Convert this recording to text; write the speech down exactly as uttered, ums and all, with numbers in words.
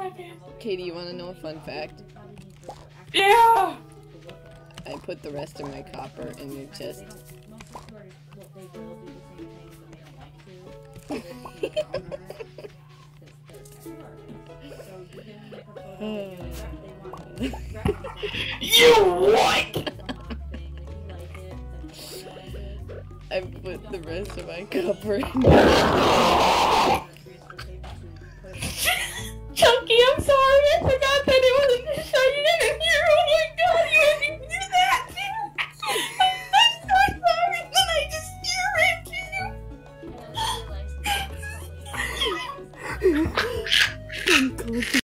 Katie, you want to know a fun fact? Yeah! I put the rest of my copper in your chest. You what? I put the rest of my copper in your chest.